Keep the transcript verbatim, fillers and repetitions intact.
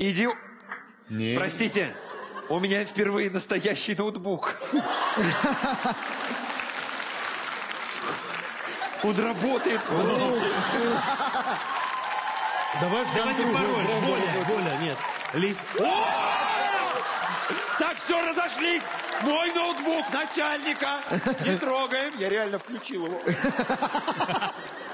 Иди... Не. Простите, у меня впервые настоящий ноутбук. Он работает, смотрите. Давай Давайте пароль. Боля, Боля, нет. Лис. Так, все, разошлись. Мой ноутбук начальника. Не трогаем. Я реально включил его.